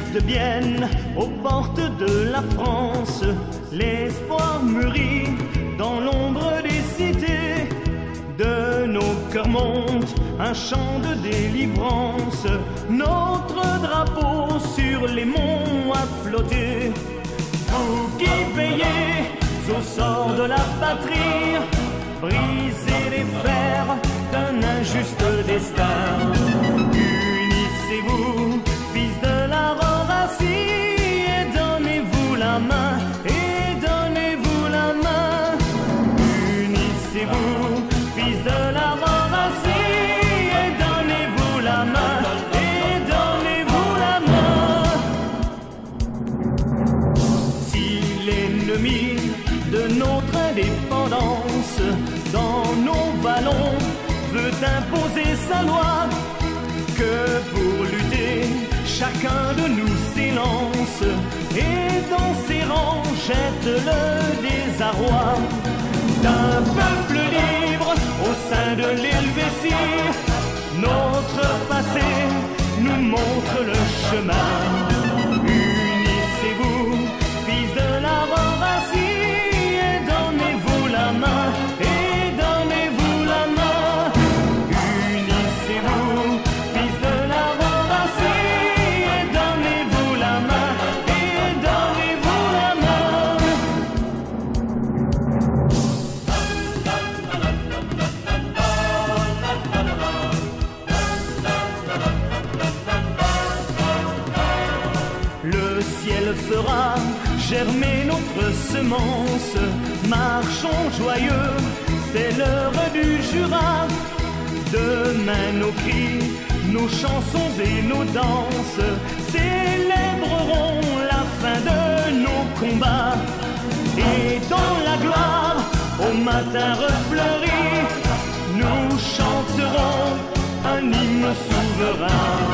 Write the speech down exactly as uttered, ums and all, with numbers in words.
de Bienne, aux portes de la France, l'espoir mûrit dans l'ombre des cités. De nos cœurs monte un chant de délivrance, notre drapeau sur les monts a flotté. Vous qui veillez au sort de la patrie, brisez les fers d'un injuste destin. Unissez-vous, fils de la Roracie, et donnez-vous la main, et donnez-vous la main. Unissez-vous, fils de la Roracie, et donnez-vous la main, et donnez-vous la main. Si l'ennemi de notre indépendance dans nos vallons veut imposer sa loi, que pour lutter chacun de nous s'élance et dans ses rangs jette le désarroi d'un peuple libre au sein de l'Helvétie. Notre passé nous montre le chemin. Unissez-vous, fils de la Roracie, et donnez-vous la main, et donnez-vous la main. Unissez-vous, fils de la Roracie, et donnez-vous la main, et donnez-vous la main. Le ciel fera germer notre semence, marchons joyeux, c'est l'heure du Jura. Demain nos cris, nos chansons et nos danses célébreront la fin de nos combats. Et dans la gloire, au matin refleuri, nous chanterons un hymne souverain.